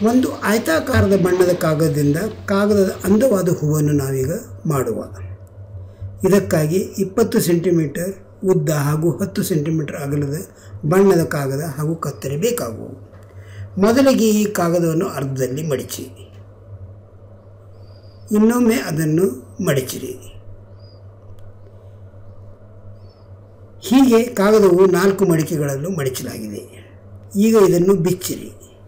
ಒಂದು ಆಯತಾಕಾರದ ಬಣ್ಣದ ಕಾಗದದಿಂದ ಕಾಗದದ ಅಂದವಾದ ಹೂವನ್ನು ನಾವೀಗ ಮಾಡುವ. ಇದಕ್ಕಾಗಿ 20 ಸೆಂಟಿಮೀಟರ್ ಉದ್ದ ಹಾಗೂ 10 ಸೆಂಟಿಮೀಟರ್ ಅಗಲದ ಬಣ್ಣದ ಕಾಗದ ಹಾಗೂ ಕತ್ತರಿ ಬೇಕಾಗುವು. ಮೊದಲಿಗೆ ಈ ಕಾಗದವನ್ನು ಅರ್ಧದಲ್ಲಿ ಮಡಿಚಿ, ಇನ್ನೊಮ್ಮೆ ಅದನ್ನು ಮಡಿಚಿರಿ. ಹೀಗೆ ಕಾಗದವು 4 ಮಡಿಕೆಗಳಲ್ಲೂ ಮಡಿಚಲಾಗಿದೆ. ಈಗ ಇದನ್ನು ಬಿಚ್ಚಿರಿ.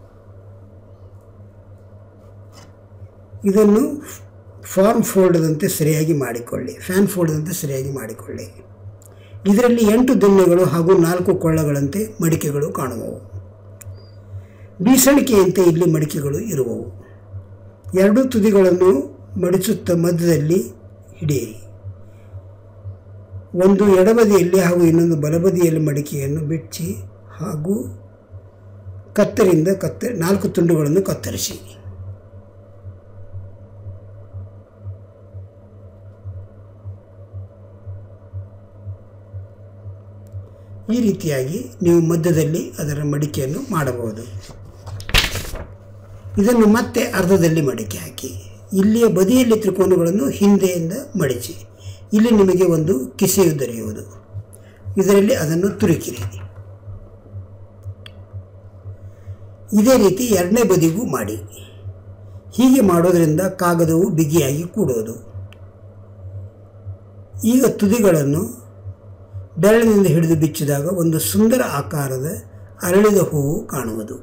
ಇದನ್ನು ಫ್ಯಾನ್ ಫೋಲ್ಡ್ದಂತೆ ಸರಿಯಾಗಿ ಮಾಡಿಕೊಳ್ಳಿ. ಇದರಲ್ಲಿ 8 ದೊಣ್ಣೆಗಳು ಹಾಗೂ 4 ಕೊಳ್ಳಗಳಂತೆ ಮಡಿಕೆಗಳು ಕಾಣುವವು. ಬೀಸಣಿಕೆಯಂತೆ ಇಲ್ಲಿ ಮಡಿಕೆಗಳು ಇರುವವು. 2 ತುದಿಗಳನ್ನು ಮಡಿಸುತ್ತಾ ಮಧ್ಯದಲ್ಲಿ ಹಿಡಿಯಿರಿ. ಒಂದು ಎಡಬದಿಯಲ್ಲಿ ಹಾಗೂ ಇನ್ನೊಂದು ಬಲಬದಿಯಲ್ಲಿ ಮಡಿಕೆಯನ್ನು ಬಿಚ್ಚಿ ಹಾಗೂ ಕತ್ತರಿಂದ 4 ತುಂಡುಗಳನ್ನು ಕತ್ತರಿಸಿ. ಈ ರೀತಿಯಾಗಿ ನೀವು ಮಧ್ಯದಲ್ಲಿ ಅದರ ಮಡಿಕೆಯನ್ನು ಮಾಡಬಹುದು. ಇದನ್ನು ಮತ್ತೆ ಅರ್ಧದಲ್ಲಿ ಮಡಿಕೆ ಹಾಕಿ, ಇಲ್ಲಿಯ ಬದಿಯಲ್ಲಿ ತ್ರಿಕೋನಗಳನ್ನು ಹಿಂದೆಯಿಂದ ಮಡಿಚಿ. ಇಲ್ಲಿ ನಿಮಗೆ ಒಂದು ಕಿಸೆಯು ದೊರೆಯುವುದು. ಇದರಲ್ಲಿ ಅದನ್ನು ತುರುಕಿರಿ. ಇದೇ ರೀತಿ ಎರಡನೇ ಬದಿಗೂ ಮಾಡಿ. ಹೀಗೆ ಮಾಡೋದರಿಂದ ಕಾಗದವು ಬಿಗಿಯಾಗಿ ಕೂಡುವುದು. ಈಗ ತುದಿಗಳನ್ನು ಬೆರಳಿನಿಂದ ಹಿಡಿದು ಬಿಚ್ಚಿದಾಗ ಒಂದು ಸುಂದರ ಆಕಾರದ ಅರಳಿದ ಹೂವು ಕಾಣುವುದು.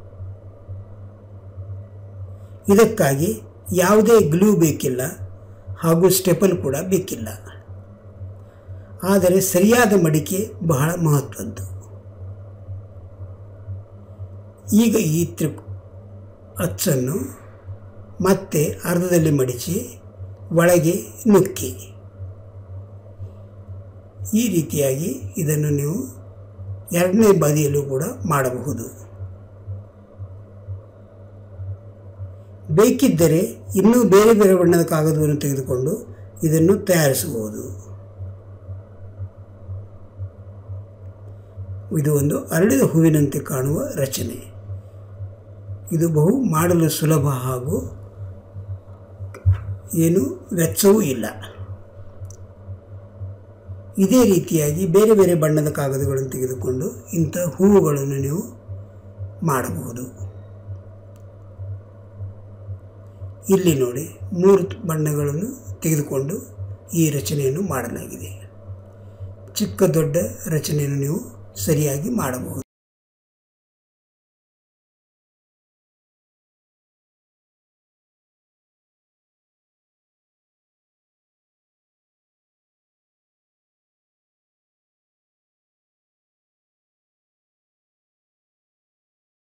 ಇದಕ್ಕಾಗಿ ಯಾವುದೇ ಗ್ಲೂ ಬೇಕಿಲ್ಲ ಹಾಗೂ ಸ್ಟೆಪಲ್ ಕೂಡ ಬೇಕಿಲ್ಲ. ಆದರೆ ಸರಿಯಾದ ಮಡಿಕೆ ಬಹಳ ಮಹತ್ವದ್ದು. ಈಗ ಈ ಅಚ್ಚನ್ನು ಮತ್ತೆ ಅರ್ಧದಲ್ಲಿ ಮಡಿಚಿ ಒಳಗೆ ನುಕ್ಕಿ. ಈ ರೀತಿಯಾಗಿ ಇದನ್ನು ನೀವು ಎರಡನೇ ಬದಿಯಲ್ಲೂ ಕೂಡ ಮಾಡಬಹುದು. ಬೇಕಿದ್ದರೆ ಇನ್ನೂ ಬೇರೆ ಬೇರೆ ಬಣ್ಣದ ಕಾಗದವನ್ನು ತೆಗೆದುಕೊಂಡು ಇದನ್ನು ತಯಾರಿಸಬಹುದು. ಇದು ಒಂದು ಅರಳಿದ ಹೂವಿನಂತೆ ಕಾಣುವ ರಚನೆ. ಇದು ಬಹು ಮಾಡಲು ಸುಲಭ ಹಾಗೂ ಏನು ವೆಚ್ಚವೂ ಇಲ್ಲ. ಇದೇ ರೀತಿಯಾಗಿ ಬೇರೆ ಬೇರೆ ಬಣ್ಣದ ಕಾಗದಗಳನ್ನು ತೆಗೆದುಕೊಂಡು ಇಂಥ ಹೂವುಗಳನ್ನು ನೀವು ಮಾಡಬಹುದು. ಇಲ್ಲಿ ನೋಡಿ 3 ಬಣ್ಣಗಳನ್ನು ತೆಗೆದುಕೊಂಡು ಈ ರಚನೆಯನ್ನು ಮಾಡಲಾಗಿದೆ. ಚಿಕ್ಕ ದೊಡ್ಡ ರಚನೆಯನ್ನು ನೀವು ಸರಿಯಾಗಿ ಮಾಡಬಹುದು.